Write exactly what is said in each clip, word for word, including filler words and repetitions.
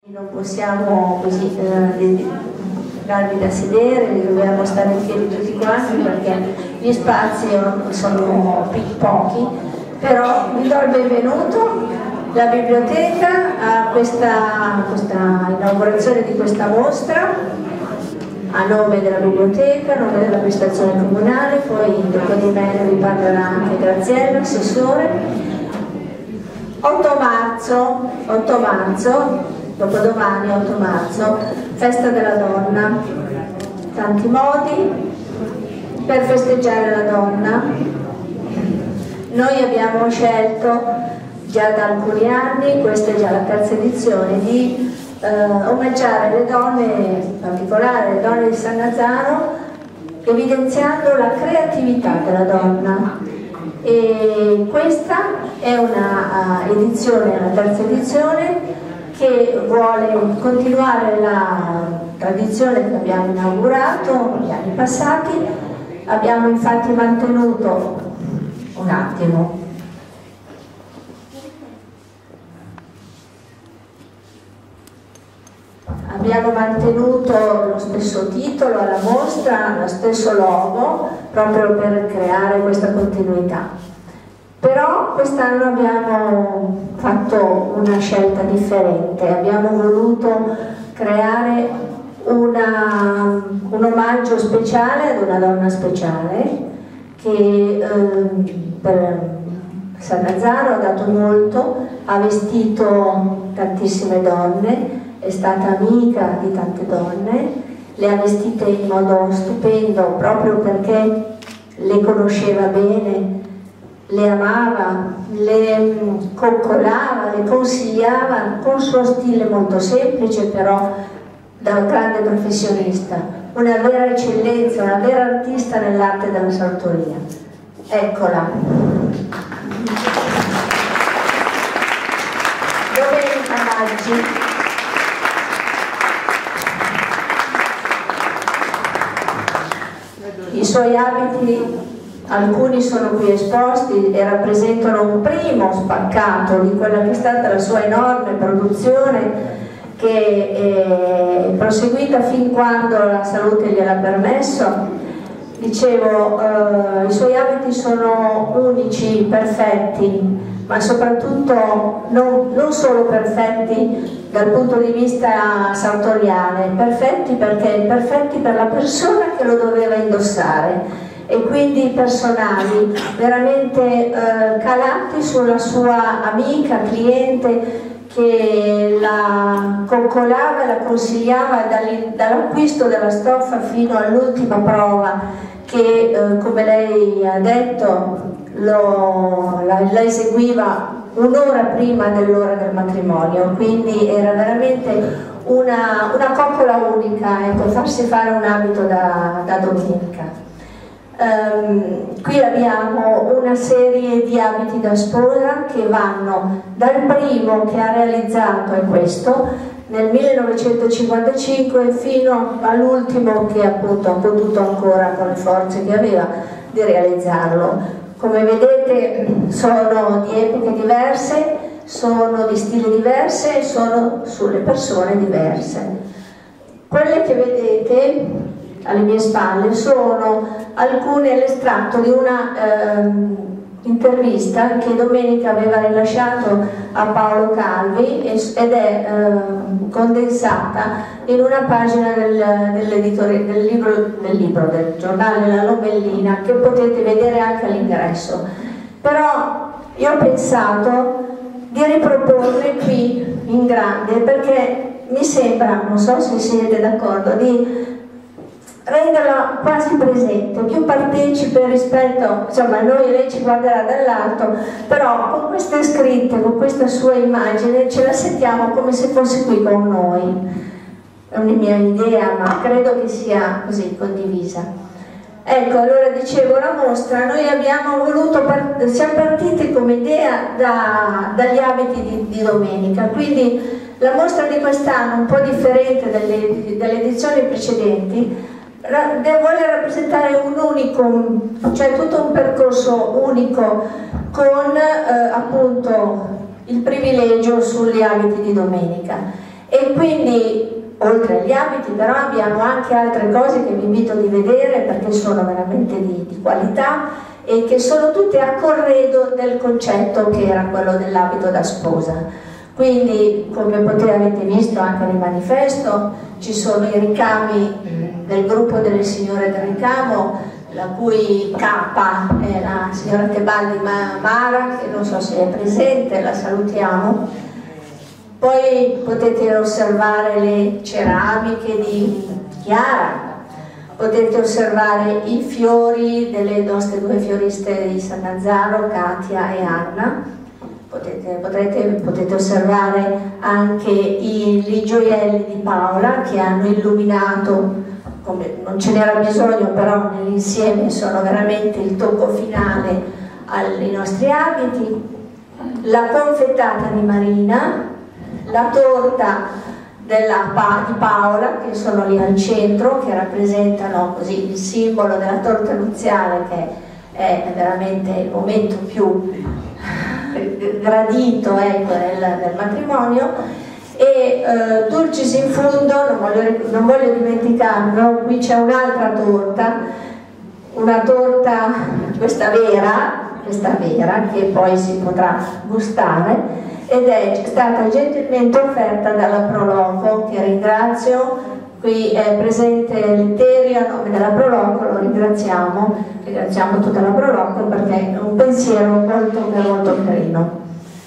Non possiamo così eh, darvi da sedere, dobbiamo stare in piedi tutti quanti perché gli spazi sono pochi, però vi do il benvenuto alla biblioteca a questa, questa inaugurazione di questa mostra, a nome della biblioteca, a nome dell'amministrazione comunale, poi dopo di me vi parlerà anche Graziella, assessore. otto marzo, dopodomani otto marzo, festa della donna, tanti modi per festeggiare la donna. Noi abbiamo scelto già da alcuni anni, questa è già la terza edizione, di eh, omaggiare le donne, in particolare le donne di Sannazzaro, evidenziando la creatività della donna. E questa è una uh, edizione, la terza edizione, che vuole continuare la tradizione che abbiamo inaugurato negli anni passati. Abbiamo infatti mantenuto un attimo abbiamo mantenuto lo stesso titolo alla mostra, lo stesso logo, proprio per creare questa continuità. Però quest'anno abbiamo fatto una scelta differente, abbiamo voluto creare una, un omaggio speciale ad una donna speciale che eh, per Sannazzaro ha dato molto, ha vestito tantissime donne, è stata amica di tante donne, le ha vestite in modo stupendo proprio perché le conosceva bene, le amava, le coccolava, le consigliava con il suo stile molto semplice, però da un grande professionista, una vera eccellenza, una vera artista nell'arte della sartoria. Eccola. Domenica Maggi. I suoi abiti, alcuni sono qui esposti e rappresentano un primo spaccato di quella che è stata la sua enorme produzione, che è proseguita fin quando la salute gliel'ha permesso. Dicevo, eh, i suoi abiti sono unici, perfetti, ma soprattutto non, non solo perfetti dal punto di vista sartoriale, perfetti perché perfetti per la persona che lo doveva indossare, e quindi personali, veramente eh, calati sulla sua amica, cliente, che la coccolava e la consigliava dall'acquisto della stoffa fino all'ultima prova che, eh, come lei ha detto, lo, la, la eseguiva un'ora prima dell'ora del matrimonio, quindi era veramente una, una coccola unica, ecco, farsi fare un abito da, da domenica. Um, qui abbiamo una serie di abiti da sposa che vanno dal primo che ha realizzato, è questo, nel millenovecentocinquantacinque, fino all'ultimo che appunto ha potuto ancora, con le forze che aveva, di realizzarlo. Come vedete sono di epoche diverse, sono di stili diverse e sono sulle persone diverse. Quelle che vedete alle mie spalle sono alcune, l'estratto di una eh, intervista che Domenica aveva rilasciato a Paolo Calvi ed è eh, condensata in una pagina del, dell'editore del libro, del libro del giornale La Lomellina, che potete vedere anche all'ingresso. Però io ho pensato di riproporle qui in grande perché mi sembra, non so se siete d'accordo, di renderla quasi presente, più partecipe rispetto, insomma, noi, lei ci guarderà dall'alto, però con queste scritte, con questa sua immagine ce la sentiamo come se fosse qui con noi. È una mia idea, ma credo che sia così condivisa. Ecco, allora dicevo, la mostra, noi abbiamo voluto, part siamo partiti come idea da, dagli abiti di, di Domenica, quindi la mostra di quest'anno, un po' differente dalle, dalle edizioni precedenti, vuole rappresentare un unico, cioè tutto un percorso unico con eh, appunto il privilegio sugli abiti di Domenica. E quindi oltre agli abiti però abbiamo anche altre cose che vi invito a vedere perché sono veramente di, di qualità e che sono tutte a corredo del concetto che era quello dell'abito da sposa. Quindi, come potete avete visto anche nel manifesto, ci sono i ricami del gruppo delle signore del ricamo, la cui capa è la signora Tebaldi Mara, che non so se è presente, la salutiamo. Poi potete osservare le ceramiche di Chiara, potete osservare i fiori delle nostre due fioriste di San Lazzaro, Katia e Anna. Potete, potrete, potete osservare anche i, i gioielli di Paola che hanno illuminato, come non ce n'era bisogno, però nell'insieme sono veramente il tocco finale ai nostri abiti. La confettata di Marina, la torta della, di Paola, che sono lì al centro, che rappresentano così il simbolo della torta nuziale, che è veramente il momento più gradito, ecco, del, del matrimonio. E eh, Dulcis in fondo, non voglio, non voglio dimenticarlo, qui c'è un'altra torta, una torta, questa vera, questa vera, che poi si potrà gustare, ed è stata gentilmente offerta dalla Proloco, che ringrazio. Qui è presente Letterio a nome della Proloco, lo ringraziamo, ringraziamo tutta la Proloco perché è un pensiero molto, molto carino.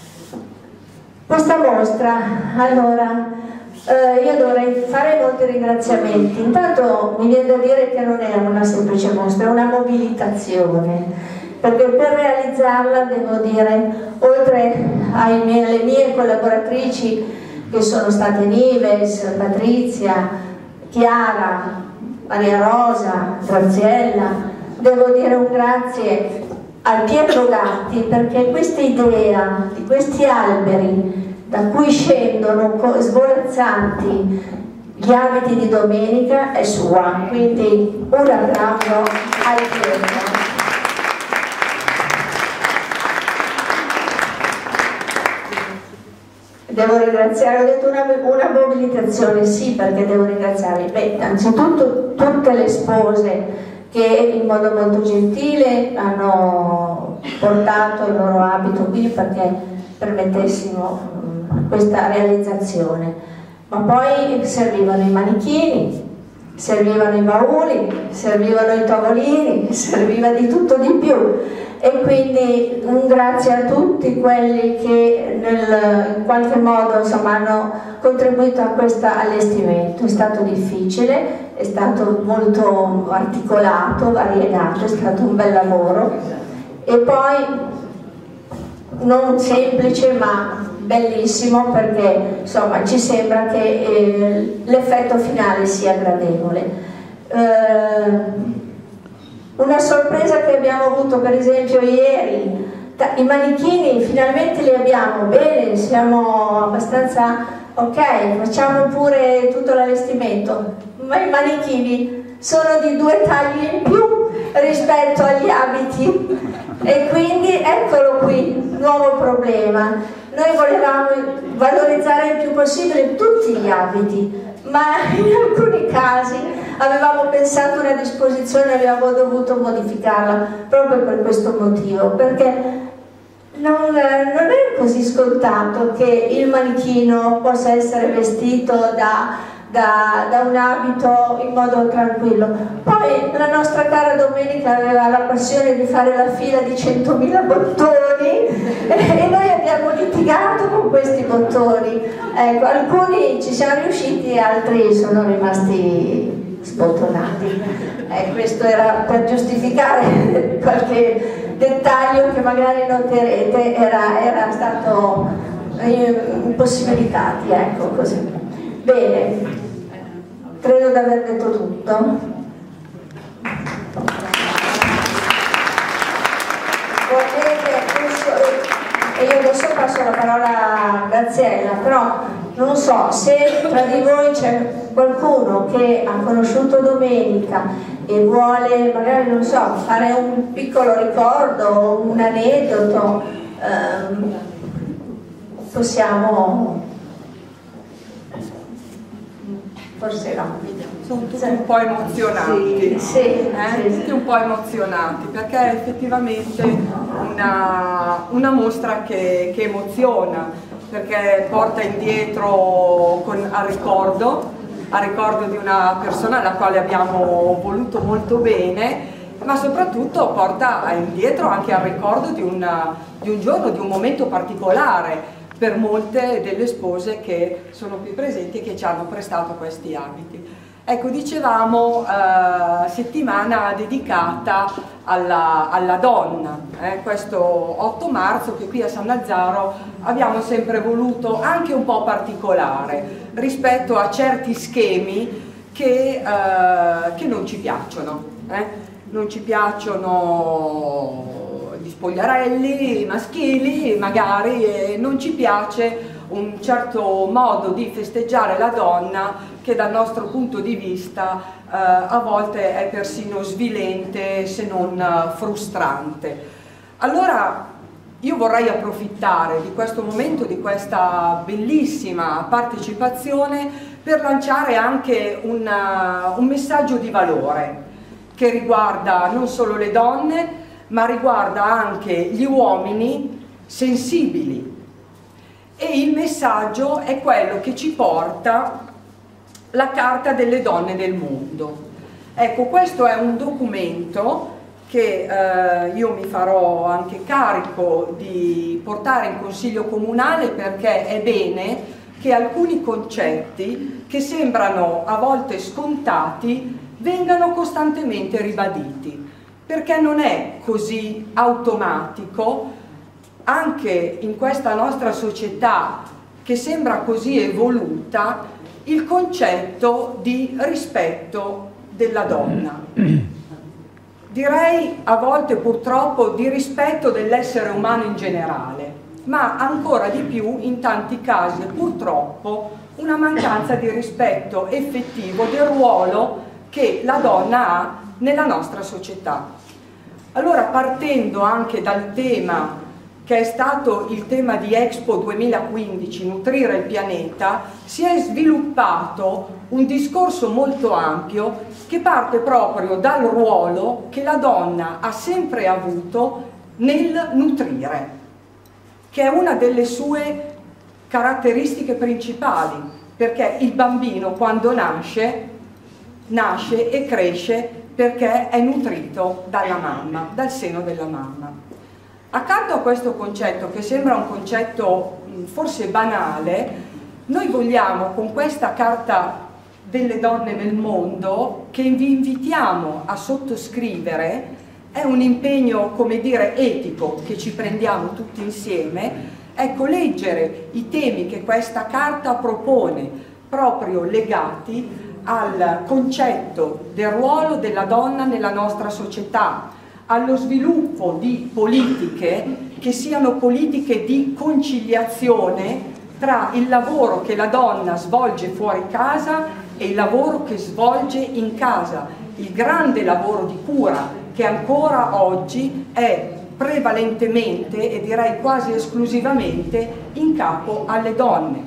Questa mostra, allora, eh, io dovrei fare molti ringraziamenti. Intanto mi viene da dire che non è una semplice mostra, è una mobilitazione, perché per realizzarla devo dire, oltre ai miei, alle mie collaboratrici che sono state Nives, Patrizia, Chiara, Maria Rosa, Graziella, devo dire un grazie al Pietro Gatti, perché questa idea di questi alberi da cui scendono svolazzanti gli abiti di domenica è sua, quindi un applauso al Pietro. Devo ringraziare, ho detto una, una mobilitazione, sì, perché devo ringraziare, beh, anzitutto tutte le spose che in modo molto gentile hanno portato il loro abito qui perché permettessimo um, questa realizzazione. Ma poi servivano i manichini, servivano i bauli, servivano i tavolini, serviva di tutto di più. E quindi un grazie a tutti quelli che nel, in qualche modo insomma, hanno contribuito a questo allestimento. È stato difficile, è stato molto articolato, variegato, è stato un bel lavoro e poi non semplice ma bellissimo, perché insomma ci sembra che eh, l'effetto finale sia gradevole. Eh, Una sorpresa che abbiamo avuto per esempio ieri, i manichini finalmente li abbiamo, bene, siamo abbastanza ok, facciamo pure tutto l'allestimento, ma i manichini sono di due tagli in più rispetto agli abiti e quindi eccolo qui, nuovo problema. Noi volevamo valorizzare il più possibile tutti gli abiti, ma in alcuni casi avevamo pensato una disposizione e avevamo dovuto modificarla proprio per questo motivo, perché non, non è così scontato che il manichino possa essere vestito da, da, da un abito in modo tranquillo. Poi la nostra cara Domenica aveva la passione di fare la fila di centomila bottoni e noi abbiamo litigato con questi bottoni. Ecco, alcuni ci siamo riusciti, altri sono rimasti sbottonati. Eh, questo era per giustificare qualche dettaglio che magari noterete, era, era stato eh, impossibilitati, ecco così. Bene, credo di aver detto tutto. E io adesso passo la parola a Graziella, però non so se tra di voi c'è qualcuno che ha conosciuto Domenica e vuole magari, non so, fare un piccolo ricordo, un aneddoto, ehm, possiamo forse no. Sono tutti un po' emozionati, sì, sì, eh? sì, tutti un po' emozionati, perché è effettivamente una, una mostra che, che emoziona, perché porta indietro con, a ricordo, a ricordo di una persona alla quale abbiamo voluto molto bene, ma soprattutto porta indietro anche al ricordo di, una, di un giorno, di un momento particolare per molte delle spose che sono qui presenti e che ci hanno prestato questi abiti. Ecco, dicevamo eh, settimana dedicata alla, alla donna, eh, questo otto marzo che qui a Sannazzaro abbiamo sempre voluto anche un po' particolare rispetto a certi schemi che, eh, che non ci piacciono. Eh? Non ci piacciono gli spogliarelli maschili, magari, e non ci piace un certo modo di festeggiare la donna che dal nostro punto di vista eh, a volte è persino svilente se non frustrante. Allora io vorrei approfittare di questo momento, di questa bellissima partecipazione per lanciare anche una, un messaggio di valore che riguarda non solo le donne, ma riguarda anche gli uomini sensibili. E il messaggio è quello che ci porta la Carta delle donne del mondo. Ecco, questo è un documento che eh, io mi farò anche carico di portare in Consiglio Comunale, perché è bene che alcuni concetti che sembrano a volte scontati vengano costantemente ribaditi, perché non è così automatico anche in questa nostra società che sembra così evoluta il concetto di rispetto della donna. Direi a volte purtroppo di rispetto dell'essere umano in generale, ma ancora di più in tanti casi purtroppo una mancanza di rispetto effettivo del ruolo che la donna ha nella nostra società. Allora, partendo anche dal tema che è stato il tema di Expo duemilaquindici, Nutrire il pianeta, si è sviluppato un discorso molto ampio che parte proprio dal ruolo che la donna ha sempre avuto nel nutrire, che è una delle sue caratteristiche principali, perché il bambino quando nasce, nasce e cresce perché è nutrito dalla mamma, dal seno della mamma. Accanto a questo concetto, che sembra un concetto forse banale, noi vogliamo con questa Carta delle donne nel mondo, che vi invitiamo a sottoscrivere, è un impegno, come dire, etico che ci prendiamo tutti insieme, ecco, leggere i temi che questa Carta propone, proprio legati al concetto del ruolo della donna nella nostra società, allo sviluppo di politiche che siano politiche di conciliazione tra il lavoro che la donna svolge fuori casa e il lavoro che svolge in casa, il grande lavoro di cura che ancora oggi è prevalentemente e direi quasi esclusivamente in capo alle donne,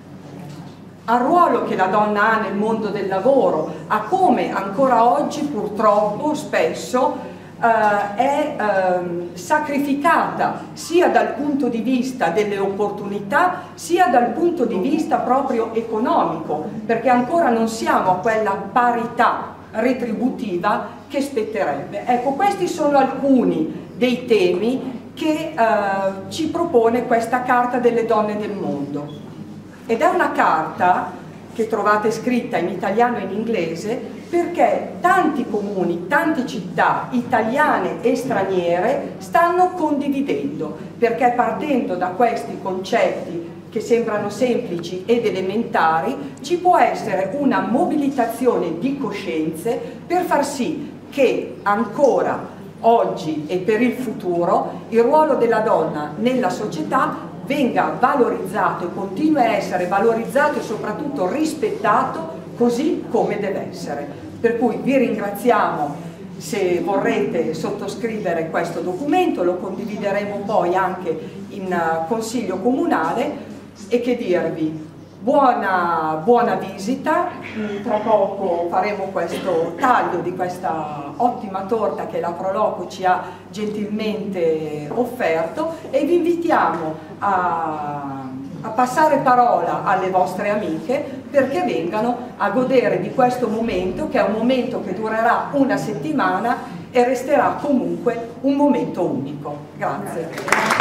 al ruolo che la donna ha nel mondo del lavoro, a come ancora oggi purtroppo spesso Uh, è uh, sacrificata sia dal punto di vista delle opportunità sia dal punto di vista proprio economico, perché ancora non siamo a quella parità retributiva che spetterebbe. Ecco, questi sono alcuni dei temi che uh, ci propone questa Carta delle donne del mondo, ed è una carta che trovate scritta in italiano e in inglese, perché tanti comuni, tante città italiane e straniere stanno condividendo, perché partendo da questi concetti che sembrano semplici ed elementari ci può essere una mobilitazione di coscienze per far sì che ancora oggi e per il futuro il ruolo della donna nella società venga valorizzato e continui a essere valorizzato e soprattutto rispettato così come deve essere. Per cui vi ringraziamo se vorrete sottoscrivere questo documento, lo condivideremo poi anche in Consiglio Comunale, e che dirvi buona, buona visita, tra poco faremo questo taglio di questa ottima torta che la Proloco ci ha gentilmente offerto e vi invitiamo a, a passare parola alle vostre amiche perché vengano a godere di questo momento, che è un momento che durerà una settimana e resterà comunque un momento unico. Grazie.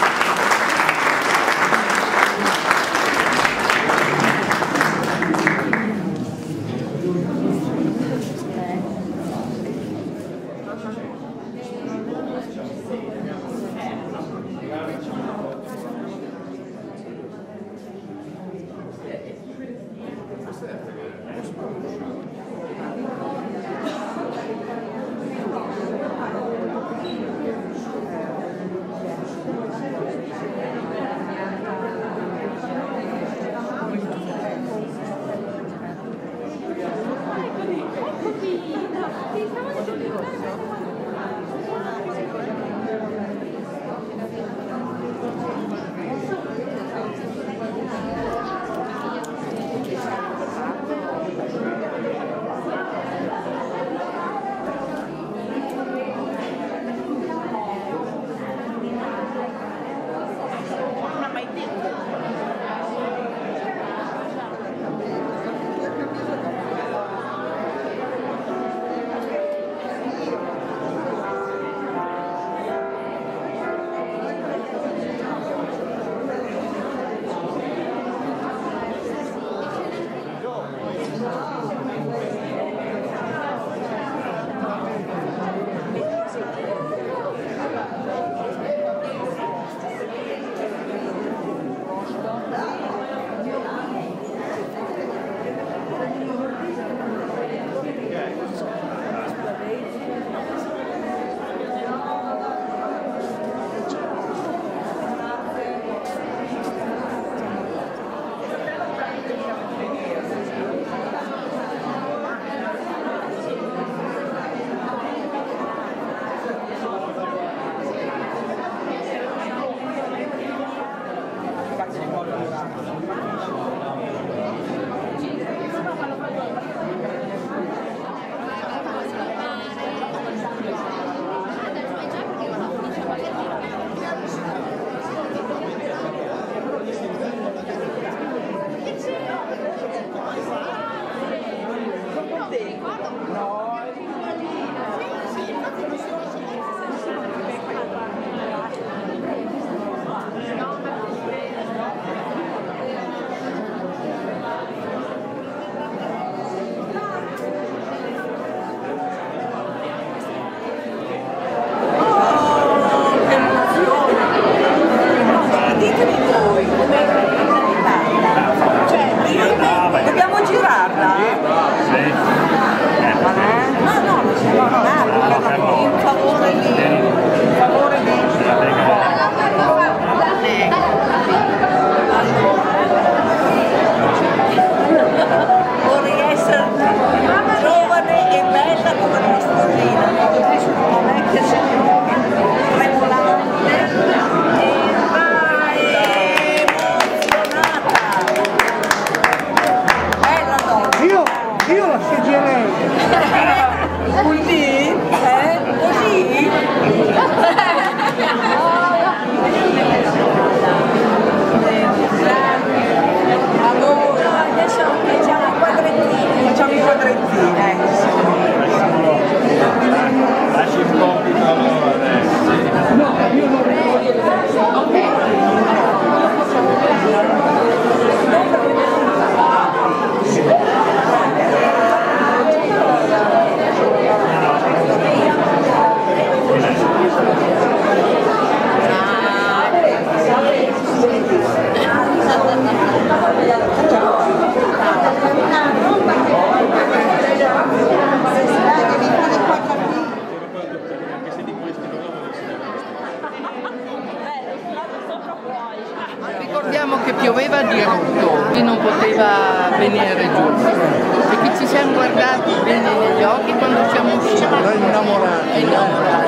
Ricordiamo che pioveva di rotto e non poteva venire giù e che ci siamo guardati bene negli occhi quando siamo usciti innamorati.